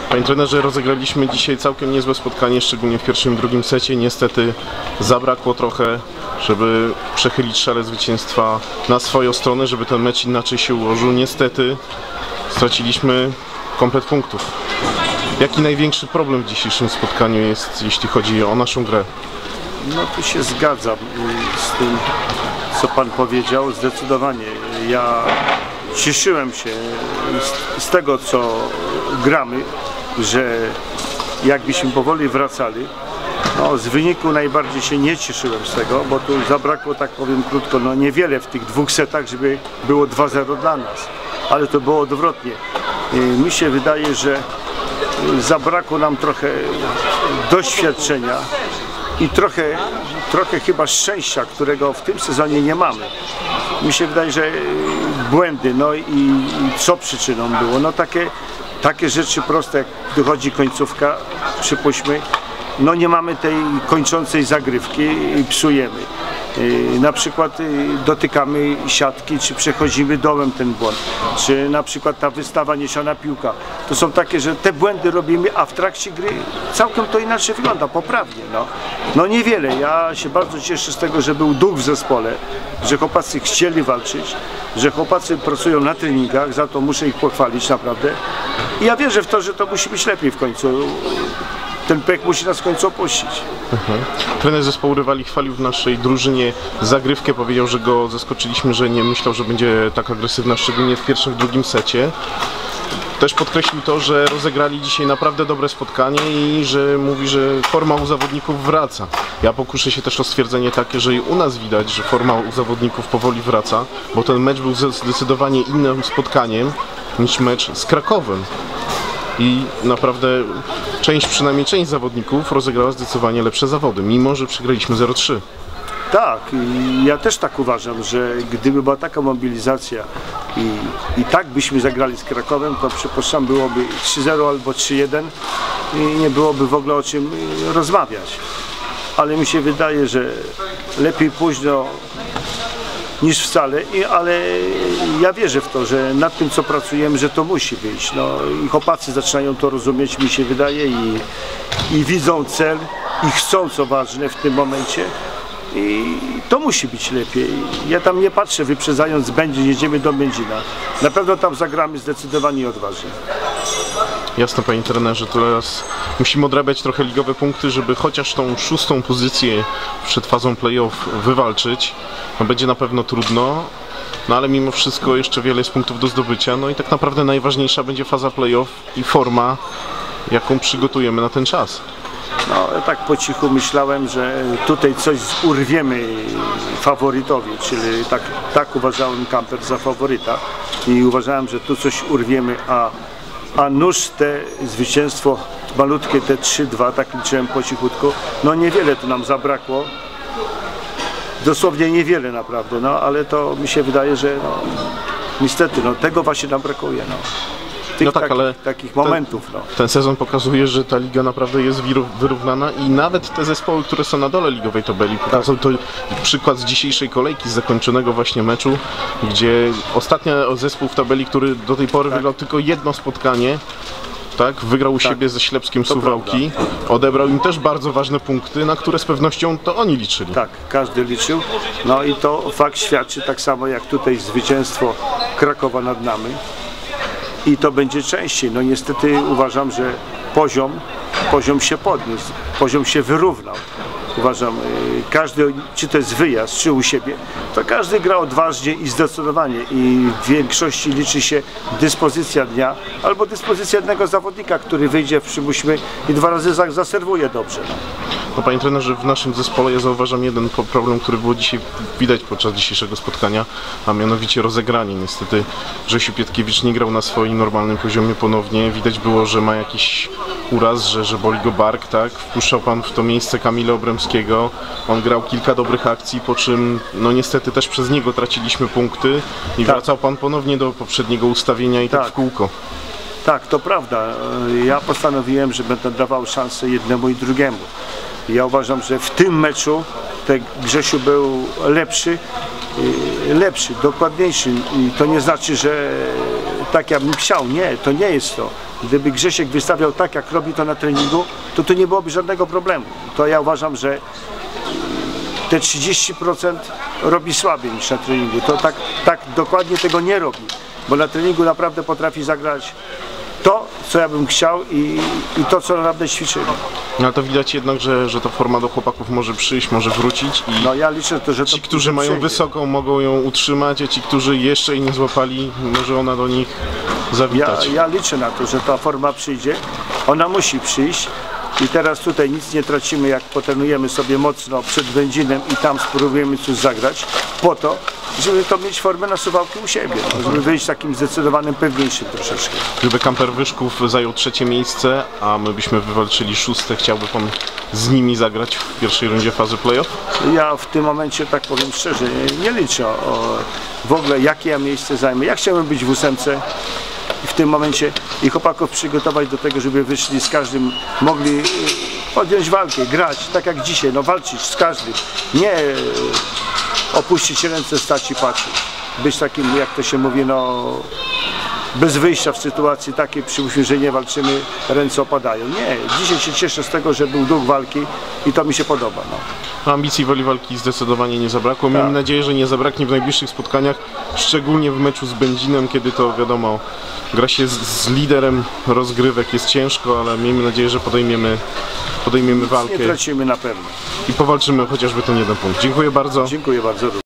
Panie trenerze, rozegraliśmy dzisiaj całkiem niezłe spotkanie, szczególnie w pierwszym i drugim secie. Niestety zabrakło trochę, żeby przechylić szale zwycięstwa na swoją stronę, żeby ten mecz inaczej się ułożył. Niestety straciliśmy komplet punktów. Jaki największy problem w dzisiejszym spotkaniu jest, jeśli chodzi o naszą grę? No tu się zgadzam z tym, co Pan powiedział, zdecydowanie. Ja cieszyłem się z tego, co gramy, że jakbyśmy powoli wracali. No, z wyniku najbardziej się nie cieszyłem z tego, bo tu zabrakło, tak powiem krótko, no niewiele w tych dwóch setach, żeby było 2-0 dla nas. Ale to było odwrotnie. Mi się wydaje, że zabrakło nam trochę doświadczenia i trochę chyba szczęścia, którego w tym sezonie nie mamy. Mi się wydaje, że błędy, no i co przyczyną było, no takie rzeczy proste, jak dochodzi końcówka, przypuśćmy, no nie mamy tej kończącej zagrywki i psujemy. Na przykład dotykamy siatki, czy przechodzimy dołem ten błąd, czy na przykład ta wystawa niesiona piłka. To są takie, że te błędy robimy, a w trakcie gry całkiem to inaczej wygląda, poprawnie. No niewiele. Ja się bardzo cieszę z tego, że był duch w zespole, że chłopacy chcieli walczyć, że chłopacy pracują na treningach, za to muszę ich pochwalić naprawdę. I ja wierzę w to, że to musi być lepiej w końcu. Ten pech musi nas w końcu opuścić. Trener zespołu rywali chwalił w naszej drużynie zagrywkę, powiedział, że go zaskoczyliśmy, że nie myślał, że będzie tak agresywna, szczególnie w pierwszym, w drugim secie. Też podkreślił to, że rozegrali dzisiaj naprawdę dobre spotkanie i że mówi, że forma u zawodników wraca. Ja pokuszę się też o stwierdzenie takie, że i u nas widać, że forma u zawodników powoli wraca, bo ten mecz był zdecydowanie innym spotkaniem niż mecz z Krakowem. I naprawdę przynajmniej część zawodników rozegrała zdecydowanie lepsze zawody, mimo że przegraliśmy 0-3. Tak, i ja też tak uważam, że gdyby była taka mobilizacja i tak byśmy zagrali z Krakowem, to przypuszczam byłoby 3-0 albo 3-1 i nie byłoby w ogóle o czym rozmawiać. Ale mi się wydaje, że lepiej późno niż wcale, ale ja wierzę w to, że nad tym, co pracujemy, że to musi wyjść. No, i chłopacy zaczynają to rozumieć, mi się wydaje, i widzą cel, i chcą, co ważne w tym momencie. I to musi być lepiej. Ja tam nie patrzę, wyprzedzając Będzin, jedziemy do Będzina. Na pewno tam zagramy zdecydowanie i odważnie. Jasne, panie trenerze, teraz musimy odrabiać trochę ligowe punkty, żeby chociaż tą 6. pozycję przed fazą play-off wywalczyć. No, będzie na pewno trudno, no ale mimo wszystko jeszcze wiele jest punktów do zdobycia. No i tak naprawdę najważniejsza będzie faza play-off i forma, jaką przygotujemy na ten czas. No, ja tak po cichu myślałem, że tutaj coś urwiemy faworytowi, czyli tak uważałem Kamper za faworyta i uważałem, że tu coś urwiemy, a nóż te zwycięstwo malutkie, te 3-2, tak liczyłem po cichutku, no niewiele tu nam zabrakło, dosłownie niewiele naprawdę, no ale to mi się wydaje, że no, niestety no, tego właśnie nam brakuje. No. No tak, ale takich momentów. Ten sezon pokazuje, że ta liga naprawdę jest wyrównana i nawet te zespoły, które są na dole ligowej tabeli, pokazał to przykład z dzisiejszej kolejki, z zakończonego właśnie meczu, gdzie ostatni zespół w tabeli, który do tej pory wygrał tylko jedno spotkanie, tak, wygrał u siebie ze Ślepskiem Suwałki, odebrał im też bardzo ważne punkty, na które z pewnością to oni liczyli. Tak, każdy liczył, no i to fakt świadczy, tak samo jak tutaj zwycięstwo Krakowa nad nami. I to będzie częściej. No niestety uważam, że poziom się podniósł, poziom się wyrównał. Uważam, każdy, czy to jest wyjazd, czy u siebie, to każdy gra odważnie i zdecydowanie. I w większości liczy się dyspozycja dnia albo dyspozycja jednego zawodnika, który wyjdzie, przypuśćmy, i 2 razy zaserwuje dobrze. No, panie trenerze, w naszym zespole ja zauważam jeden problem, który było dzisiaj widać podczas dzisiejszego spotkania, a mianowicie rozegranie. Niestety Grzesiu Pietkiewicz nie grał na swoim normalnym poziomie ponownie. Widać było, że ma jakiś uraz, że boli go bark, tak? Wpuszczał pan w to miejsce Kamila Obremskiego. On grał kilka dobrych akcji, po czym no niestety też przez niego traciliśmy punkty i wracał pan ponownie do poprzedniego ustawienia i tak w kółko. Tak, to prawda. Ja postanowiłem, że będę dawał szansę jednemu i drugiemu. Ja uważam, że w tym meczu Grzesiu był lepszy, dokładniejszy. I to nie znaczy, że tak ja bym chciał. Nie, to nie jest to. Gdyby Grzesiek wystawiał tak, jak robi to na treningu, to tu nie byłoby żadnego problemu. To ja uważam, że te 30% robi słabiej niż na treningu. To tak dokładnie tego nie robi, bo na treningu naprawdę potrafi zagrać to, co ja bym chciał i to, co naprawdę ćwiczymy. No to widać jednak, że ta forma do chłopaków może przyjść, może wrócić i No ja liczę to, że ci, którzy mają wysoką, mogą ją utrzymać, a ci, którzy jeszcze jej nie złapali, może ona do nich zawitać. Ja liczę na to, że ta forma przyjdzie. Ona musi przyjść. I teraz tutaj nic nie tracimy, jak potrenujemy sobie mocno przed Będzinem i tam spróbujemy coś zagrać, po to, żeby to mieć formę na Suwałki u siebie, żeby wyjść takim zdecydowanym, pewniejszym troszeczkę. Gdyby Kamper Wyszków zajął 3. miejsce, a my byśmy wywalczyli 6, chciałby pan z nimi zagrać w pierwszej rundzie fazy playoff? Ja w tym momencie, tak powiem szczerze, nie liczę w ogóle, jakie ja miejsce zajmę. Ja chciałbym być w 8. i w tym momencie i chłopaków przygotować do tego, żeby wyszli z każdym, mogli podjąć walkę, grać, tak jak dzisiaj, no walczyć z każdym, nie opuścić ręce, stać i patrzeć, być takim, jak to się mówi, no bez wyjścia w sytuacji takiej, przypuśćmy, że nie walczymy, ręce opadają. Nie, dzisiaj się cieszę z tego, że był duch walki i to mi się podoba. No. Ambicji woli walki zdecydowanie nie zabrakło. Miejmy nadzieję, że nie zabraknie w najbliższych spotkaniach, szczególnie w meczu z Będzinem, kiedy to wiadomo, gra się z liderem rozgrywek, jest ciężko, ale miejmy nadzieję, że podejmiemy walkę. Nie tracimy na pewno. I powalczymy chociażby ten 1 punkt. Dziękuję bardzo. Dziękuję bardzo.